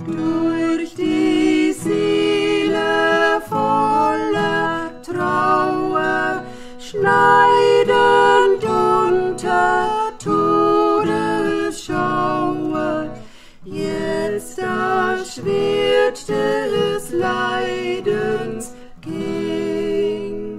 durch die Seele voller Trauer, schneidend unter Todesschauer, jetzt das Schwert des Leidens ging.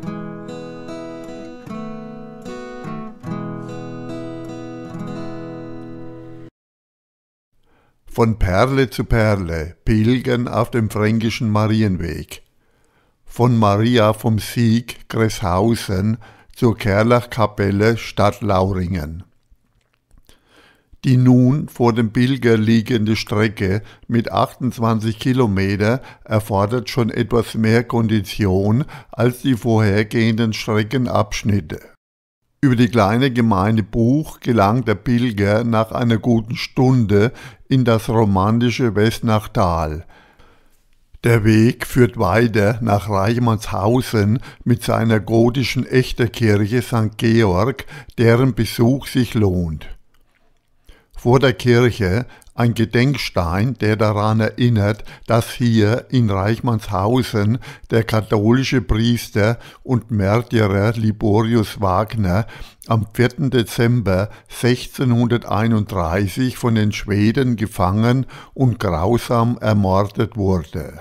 Von Perle zu Perle pilgern auf dem fränkischen Marienweg. Von Maria vom Sieg Gresshausen zur Kerlachkapelle Stadtlauringen. Die nun vor dem Pilger liegende Strecke mit 28 Kilometer erfordert schon etwas mehr Kondition als die vorhergehenden Streckenabschnitte. Über die kleine Gemeinde Buch gelangt der Pilger nach einer guten Stunde in das romantische Westnachtal. Der Weg führt weiter nach Reichmannshausen mit seiner gotischen Echterkirche St. Georg, deren Besuch sich lohnt. Vor der Kirche ein Gedenkstein, der daran erinnert, dass hier in Reichmannshausen der katholische Priester und Märtyrer Liborius Wagner am 4. Dezember 1631 von den Schweden gefangen und grausam ermordet wurde.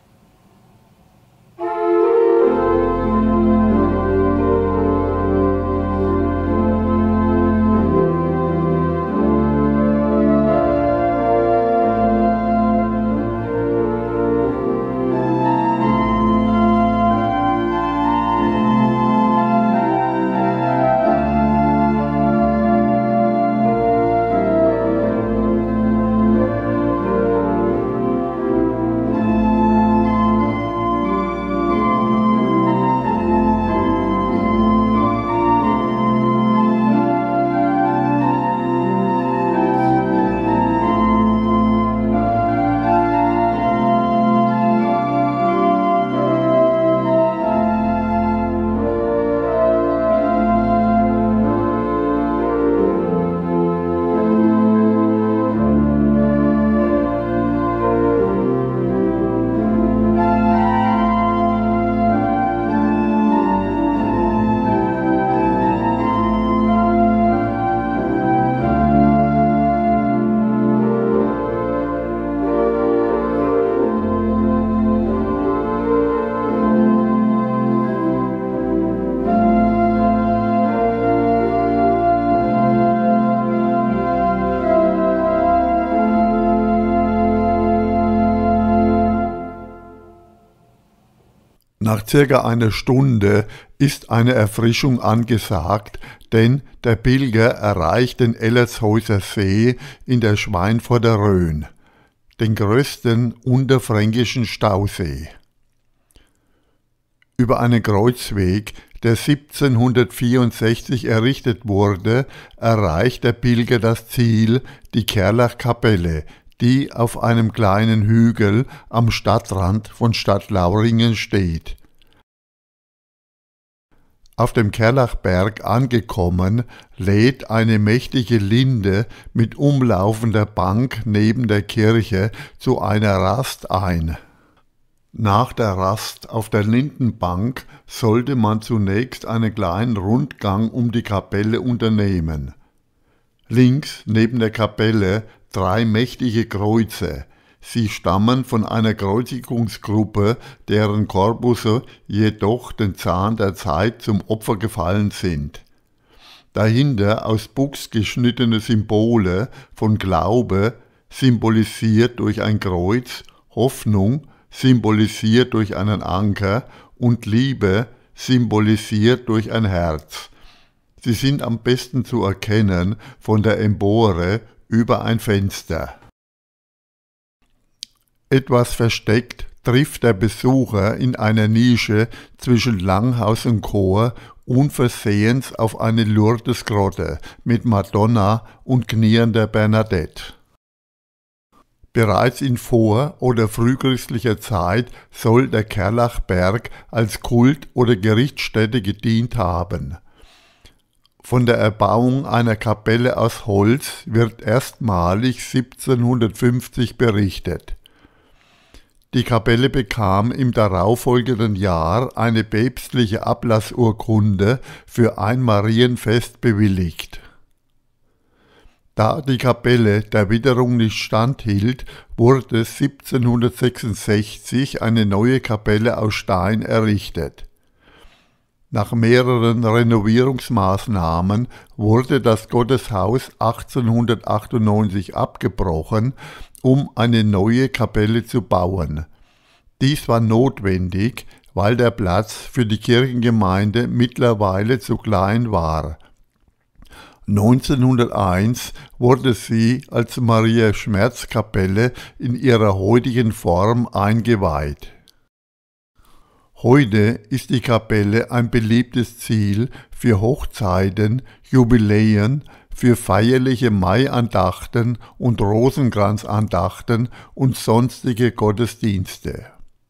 Nach circa einer Stunde ist eine Erfrischung angesagt, denn der Pilger erreicht den Ellershäuser See in der Schweinfurter Rhön, den größten unterfränkischen Stausee. Über einen Kreuzweg, der 1764 errichtet wurde, erreicht der Pilger das Ziel, die Kerlachkapelle, die auf einem kleinen Hügel am Stadtrand von Stadtlauringen steht. Auf dem Kerlachberg angekommen, lädt eine mächtige Linde mit umlaufender Bank neben der Kirche zu einer Rast ein. Nach der Rast auf der Lindenbank sollte man zunächst einen kleinen Rundgang um die Kapelle unternehmen. Links neben der Kapelle 3 mächtige Kreuze. Sie stammen von einer Kreuzigungsgruppe, deren Korpusse jedoch den Zahn der Zeit zum Opfer gefallen sind. Dahinter aus Buchs geschnittene Symbole von Glaube, symbolisiert durch ein Kreuz, Hoffnung, symbolisiert durch einen Anker und Liebe, symbolisiert durch ein Herz. Sie sind am besten zu erkennen von der Empore über ein Fenster. Etwas versteckt trifft der Besucher in einer Nische zwischen Langhaus und Chor unversehens auf eine Lourdesgrotte mit Madonna und kniender Bernadette. Bereits in vor- oder frühchristlicher Zeit soll der Kerlachberg als Kult- oder Gerichtsstätte gedient haben. Von der Erbauung einer Kapelle aus Holz wird erstmalig 1750 berichtet. Die Kapelle bekam im darauffolgenden Jahr eine päpstliche Ablassurkunde für ein Marienfest bewilligt. Da die Kapelle der Witterung nicht standhielt, wurde 1766 eine neue Kapelle aus Stein errichtet. Nach mehreren Renovierungsmaßnahmen wurde das Gotteshaus 1898 abgebrochen, um eine neue Kapelle zu bauen. Dies war notwendig, weil der Platz für die Kirchengemeinde mittlerweile zu klein war. 1901 wurde sie als Maria-Schmerz-Kapelle in ihrer heutigen Form eingeweiht. Heute ist die Kapelle ein beliebtes Ziel für Hochzeiten, Jubiläen, für feierliche Maiandachten und Rosenkranzandachten und sonstige Gottesdienste.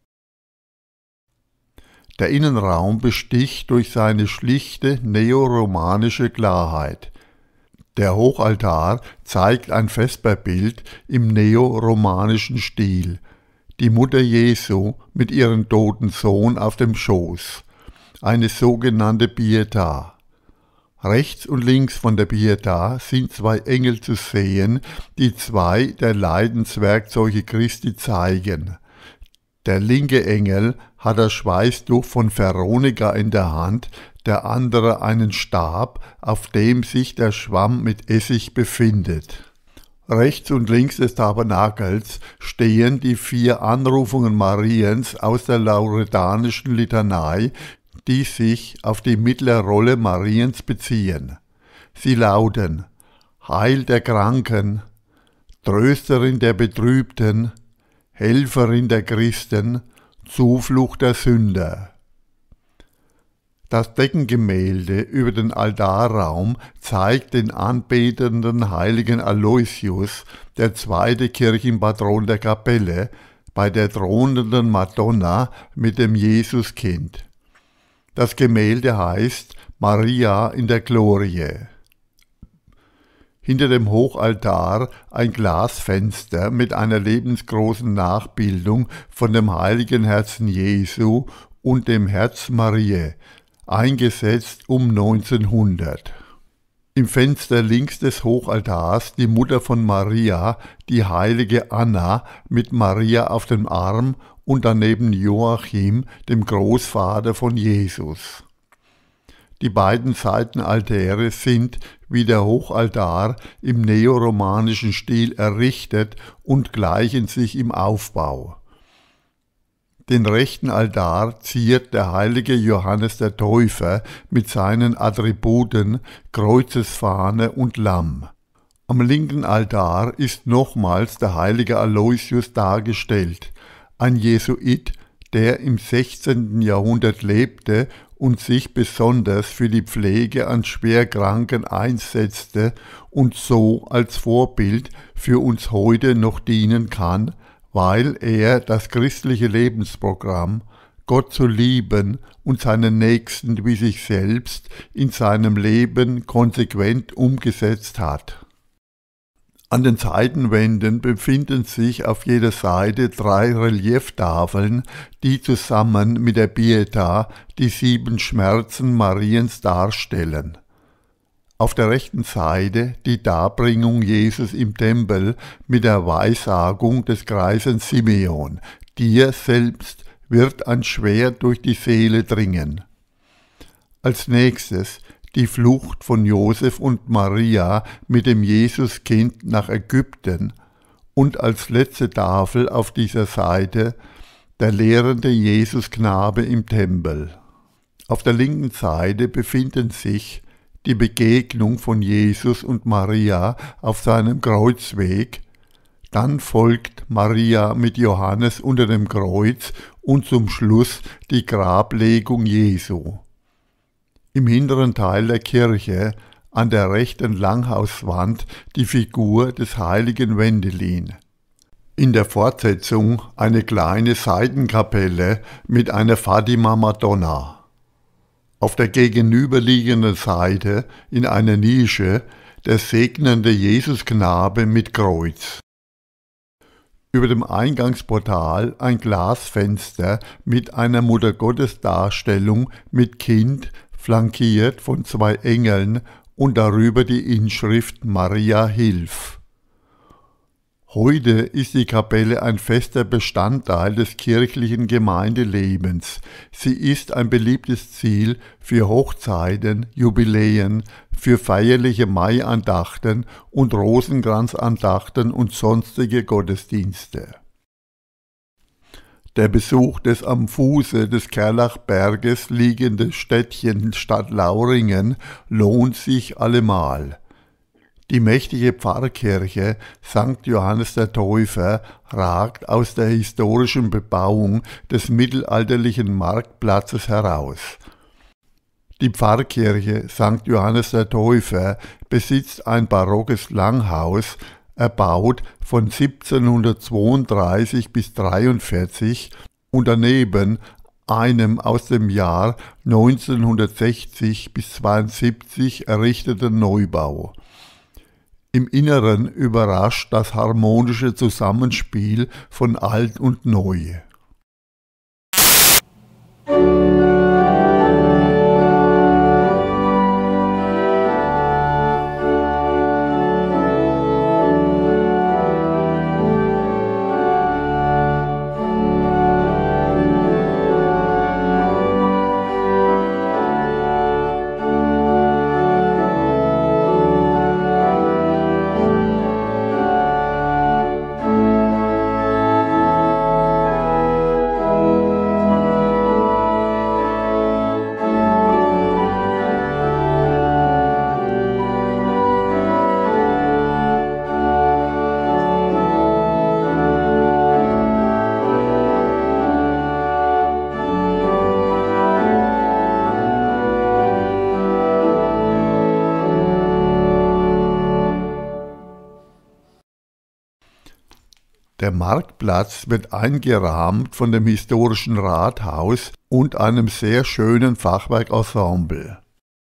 Der Innenraum besticht durch seine schlichte neoromanische Klarheit. Der Hochaltar zeigt ein Vesperbild im neoromanischen Stil, die Mutter Jesu mit ihrem toten Sohn auf dem Schoß, eine sogenannte Pietà. Rechts und links von der Pietà sind zwei Engel zu sehen, die zwei der Leidenswerkzeuge Christi zeigen. Der linke Engel hat das Schweißtuch von Veronika in der Hand, der andere einen Stab, auf dem sich der Schwamm mit Essig befindet. Rechts und links des Tabernakels stehen die 4 Anrufungen Mariens aus der lauretanischen Litanei, die sich auf die mittlere Rolle Mariens beziehen. Sie lauten: Heil der Kranken, Trösterin der Betrübten, Helferin der Christen, Zuflucht der Sünder. Das Deckengemälde über den Altarraum zeigt den anbetenden heiligen Aloysius, der zweite Kirchenpatron der Kapelle, bei der thronenden Madonna mit dem Jesuskind. Das Gemälde heißt Maria in der Glorie. Hinter dem Hochaltar ein Glasfenster mit einer lebensgroßen Nachbildung von dem heiligen Herzen Jesu und dem Herz Mariä, eingesetzt um 1900. Im Fenster links des Hochaltars die Mutter von Maria, die heilige Anna, mit Maria auf dem Arm und daneben Joachim, dem Großvater von Jesus. Die beiden Seitenaltäre sind, wie der Hochaltar, im neoromanischen Stil errichtet und gleichen sich im Aufbau. Den rechten Altar ziert der heilige Johannes der Täufer mit seinen Attributen Kreuzesfahne und Lamm. Am linken Altar ist nochmals der heilige Aloysius dargestellt, ein Jesuit, der im 16. Jahrhundert lebte und sich besonders für die Pflege an Schwerkranken einsetzte und so als Vorbild für uns heute noch dienen kann, weil er das christliche Lebensprogramm, Gott zu lieben und seinen Nächsten wie sich selbst, in seinem Leben konsequent umgesetzt hat. An den Seitenwänden befinden sich auf jeder Seite 3 Relieftafeln, die zusammen mit der Pietà die 7 Schmerzen Mariens darstellen. Auf der rechten Seite die Darbringung Jesus im Tempel mit der Weissagung des greisen Simeon: Dir selbst wird ein Schwert durch die Seele dringen. Als nächstes die Flucht von Josef und Maria mit dem Jesuskind nach Ägypten und als letzte Tafel auf dieser Seite der lehrende Jesusknabe im Tempel. Auf der linken Seite befinden sich die Begegnung von Jesus und Maria auf seinem Kreuzweg, dann folgt Maria mit Johannes unter dem Kreuz und zum Schluss die Grablegung Jesu. Im hinteren Teil der Kirche, an der rechten Langhauswand, die Figur des heiligen Wendelin. In der Fortsetzung eine kleine Seitenkapelle mit einer Fatima-Madonna. Auf der gegenüberliegenden Seite in einer Nische der segnende Jesusknabe mit Kreuz. Über dem Eingangsportal ein Glasfenster mit einer Muttergottesdarstellung mit Kind, flankiert von 2 Engeln und darüber die Inschrift Maria hilf. Heute ist die Kapelle ein fester Bestandteil des kirchlichen Gemeindelebens. Sie ist ein beliebtes Ziel für Hochzeiten, Jubiläen, für feierliche Maiandachten und Rosenkranzandachten und sonstige Gottesdienste. Der Besuch des am Fuße des Kerlachberges liegenden Städtchen Stadtlauringen lohnt sich allemal. Die mächtige Pfarrkirche St. Johannes der Täufer ragt aus der historischen Bebauung des mittelalterlichen Marktplatzes heraus. Die Pfarrkirche St. Johannes der Täufer besitzt ein barockes Langhaus, erbaut von 1732 bis 43 und daneben einem aus dem Jahr 1960 bis 72 errichteten Neubau. Im Inneren überrascht das harmonische Zusammenspiel von Alt und Neu. Der Marktplatz wird eingerahmt von dem historischen Rathaus und einem sehr schönen Fachwerkensemble.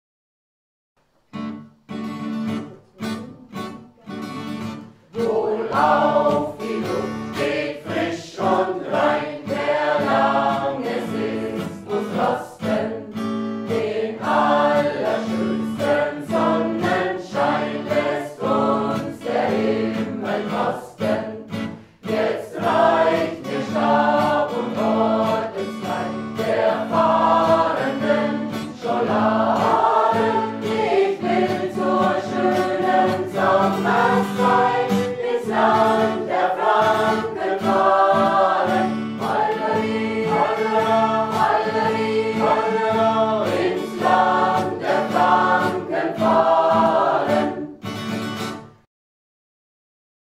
Wohlauf, die Luft geht frisch und rein, der lange Sitz muss rosten, den allerschönsten Sonnenschein lässt uns der Himmel kosten. Jetzt reicht mir Stab und Gotteslein der Fahrenden schon lang.